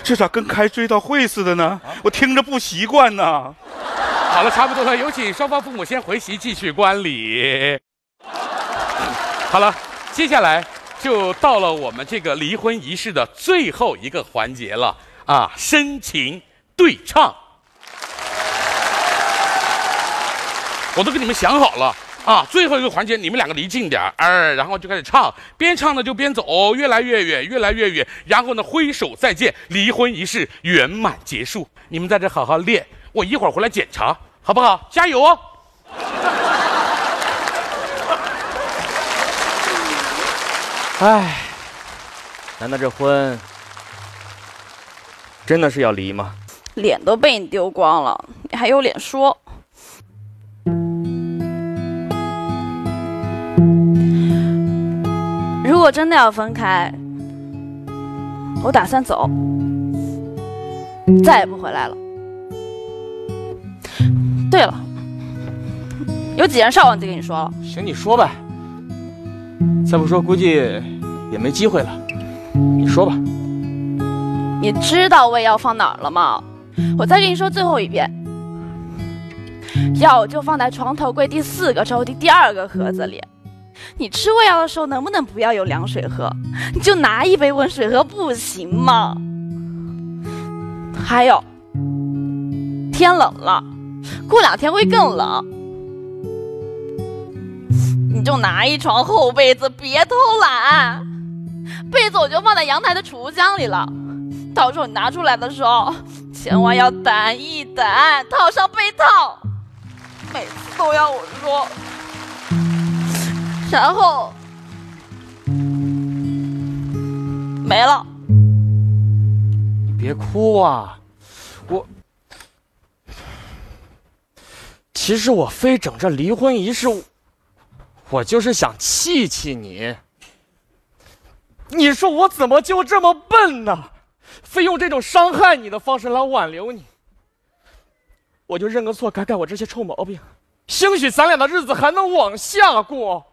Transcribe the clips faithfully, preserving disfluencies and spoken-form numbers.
这咋跟开追悼会似的呢？我听着不习惯呢。 好了，差不多了，有请双方父母先回席继续观礼。好了，接下来就到了我们这个离婚仪式的最后一个环节了啊，深情对唱。我都给你们想好了啊，最后一个环节你们两个离近点儿，然后就开始唱，边唱呢就边走，越来越远，越来越远，然后呢挥手再见，离婚仪式圆满结束。你们在这好好练，我一会儿回来检查，好不好？加油哦！ 哎，难道这婚真的是要离吗？ 脸都被你丢光了，你还有脸说？如果真的要分开，我打算走，再也不回来了。对了，有几件事忘记跟你说了。 行，你说呗。再不说，估计也没机会了。你说吧。 你知道胃药放哪儿了吗？我再跟你说最后一遍，药就放在床头柜第四个抽屉第二个盒子里。你吃胃药的时候能不能不要有凉水喝？你就拿一杯温水喝不行吗？还有，天冷了，过两天会更冷，你就拿一床厚被子，别偷懒。被子我就放在阳台的储物箱里了，到时候你拿出来的时候，千万要掸一掸，套上被套。每次都要我说，然后没了。 你别哭啊，我其实我非整这离婚仪式，我就是想气气你。你说我怎么就这么笨呢？非用这种伤害你的方式来挽留你。我就认个错，改改我这些臭毛病，兴许咱俩的日子还能往下过。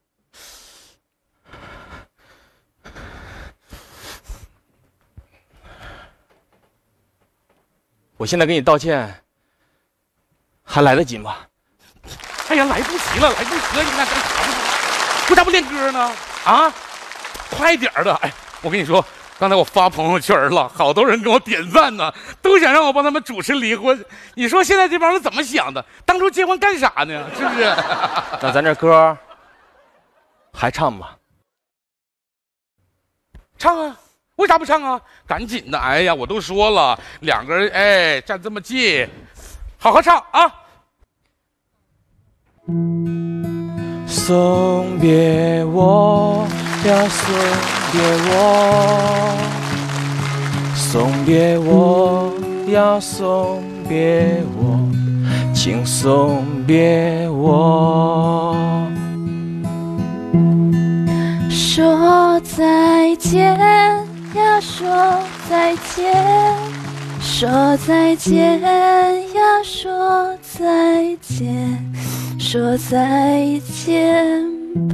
我现在给你道歉，还来得及吗？ 哎呀，来不及了，来不及了！你那干啥呢？为啥不练歌呢？啊，快点儿的！哎，我跟你说，刚才我发朋友圈了，好多人给我点赞呢，都想让我帮他们主持离婚。你说现在这帮人怎么想的？当初结婚干啥呢？是不是？ 那咱这歌还唱吗？ 唱啊！为啥不唱啊？赶紧的！哎呀，我都说了，两个人哎站这么近，好好唱啊！ 送别我呀，送别我，送别我呀，送别我，请送别我。 说再见呀，说再见，说再见呀，说再见，说再见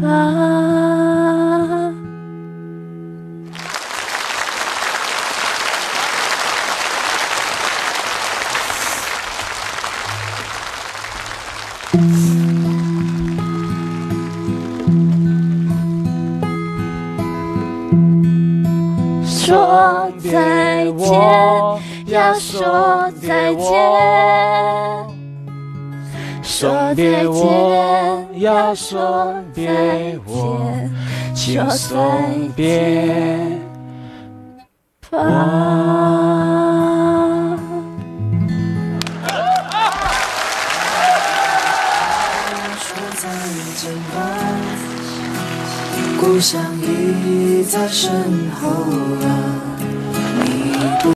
吧。说再见呀，说再见，说再见呀，说别我，请送别吧。 说再见吧，故乡已在身后啊。